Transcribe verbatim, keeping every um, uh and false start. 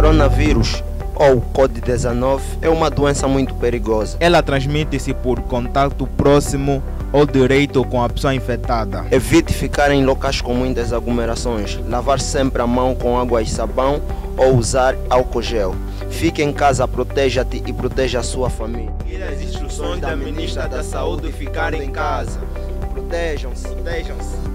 coronavírus, ou covid dezenove, é uma doença muito perigosa. Ela transmite-se por contato próximo ou direto com a pessoa infectada. Evite ficar em locais com muitas aglomerações, lavar sempre a mão com água e sabão ou usar álcool gel. Fique em casa, proteja-te e proteja a sua família. Seguir as instruções da Ministra da Saúde e ficar em casa. Protejam-se. Protejam-se.